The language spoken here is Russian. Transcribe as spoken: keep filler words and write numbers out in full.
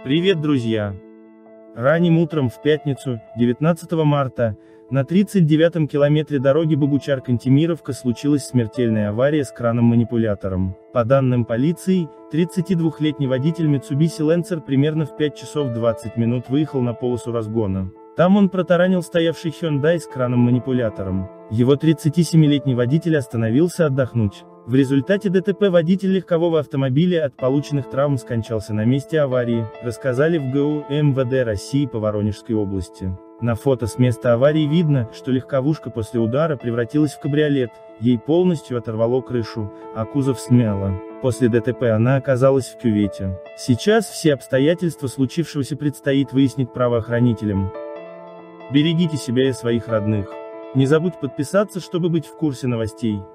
Привет, друзья! Ранним утром в пятницу, девятнадцатого марта, на тридцать девятом километре дороги Богучар-Кантемировка случилась смертельная авария с краном-манипулятором. По данным полиции, тридцатидвухлетний водитель Mitsubishi Lancer примерно в пять часов двадцать минут выехал на полосу разгона. Там он протаранил стоявший Hyundai с краном-манипулятором. Его тридцатисемилетний водитель остановился отдохнуть. В результате ДТП водитель легкового автомобиля от полученных травм скончался на месте аварии, рассказали в ГУ МВД России по Воронежской области. На фото с места аварии видно, что легковушка после удара превратилась в кабриолет, ей полностью оторвало крышу, а кузов смяло. После ДТП она оказалась в кювете. Сейчас все обстоятельства случившегося предстоит выяснить правоохранителям. Берегите себя и своих родных. Не забудь подписаться, чтобы быть в курсе новостей.